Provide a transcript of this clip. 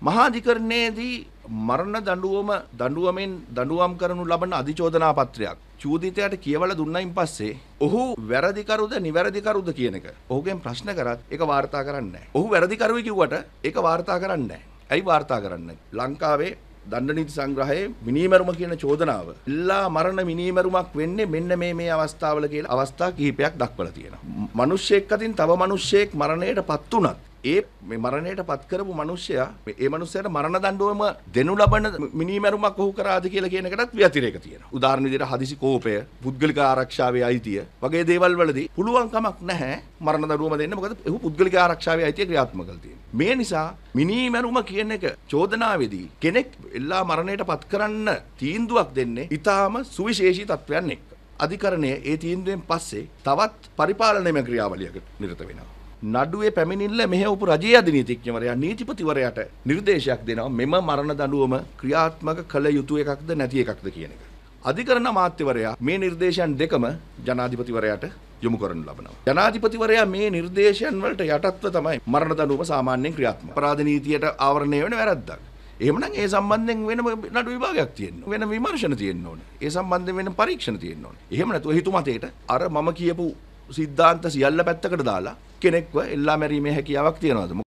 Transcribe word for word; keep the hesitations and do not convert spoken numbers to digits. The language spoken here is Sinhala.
මහාධිකරණයේදී මරණ දඬුවම දඬුවමෙන් දඬුවම් කරනු ලබන අධිචෝදනා පත්‍රයක් චූදිතයාට කියවලා දුන්නායින් පස්සේ ඔහු වැරදිකරුද නිවැරදිකරුද කියන එක ඔහුගෙන් ප්‍රශ්න කරත් ඒක වාර්තා කරන්නේ නැහැ. ඔහු වැරදිකරුයි කිව්වට ඒක වාර්තා කරන්නේ නැහැ. ඇයි වාර්තා කරන්නේ? ලංකාවේ දණ්ඩ නීති සංග්‍රහයේ මිනීමරුම කියන චෝදනාව ඉල්ලා මරණ මිනීමරුමක් වෙන්නේ මෙන්න මේ මේ අවස්ථාවල කියලා අවස්ථා කිහිපයක් දක්වලා තියෙනවා. මිනිස්සෙක් අතින් තව මිනිස්සෙක් මරණයටපත් උනත් ඒ මේ මරණයට පත් කරපු මිනිස්සයා ඒ මිනිස්සයාට මරණ දඬුවම දෙනු ලබන මිනීමරුමක් ඔහු කරාද කියලා කියන එකටත් ව්‍යතිරේක තියෙනවා. උදාහරණ විදිහට හදිසි කෝපය, පුද්ගලික ආරක්ෂාවේ අයිතිය වගේ දේවල් වලදී පුළුවන් කමක් නැහැ මරණ දඬුවම දෙන්න. මොකද ඔහු පුද්ගලික ආරක්ෂාවේ අයිතිය ක්‍රියාත්මක කරලා තියෙනවා. මේ නිසා මිනීමරුම කියන එක චෝදනාවේදී කෙනෙක් එල්ලා මරණයට පත් කරන්න තීන්දුවක් දෙන්නේ ඊටාම සුවිශේෂී තත්වයන් එක්ක. අධිකරණය ඒ තීන්දුවෙන් පස්සේ තවත් පරිපාලනීය ක්‍රියාවලියකට නිරත වෙනවා. නඩුවේ පැමිණිල්ල මෙහෙවපු රජයේ අධිනීතිඥවරයා නීතිපතිවරයාට නිර්දේශයක් දෙනවා මෙම මරණ දඬුවම ක්‍රියාත්මක කළ යුතු එකක්ද නැති එකක්ද කියන එක. අධිකරණ අමාත්‍යවරයා මේ නිර්දේශයන් දෙකම ජනාධිපතිවරයාට යොමු කරනු ලබනවා. ජනාධිපතිවරයා මේ නිර්දේශයන් වලට යටත්ව තමයි මරණ දඬුවම සාමාන්‍යයෙන් ක්‍රියාත්මක. අපරාධ නීතියට ආවරණය වෙන වැරද්දක්. එහෙමනම් ඒ සම්බන්ධයෙන් වෙන නඩු විභාගයක් තියෙන්න ඕනේ. වෙන විමර්ශන තියෙන්න ඕනේ. ඒ සම්බන්ධයෙන් වෙන පරීක්ෂණ තියෙන්න ඕනේ. එහෙම නැතුව හිතුමතේට අර මම කියපු සිද්ධාන්ත සියල්ල පැත්තකට දාලා කෙනෙක්ව එල්ලා මැරීමේ හැකියාවක් තියනවාද?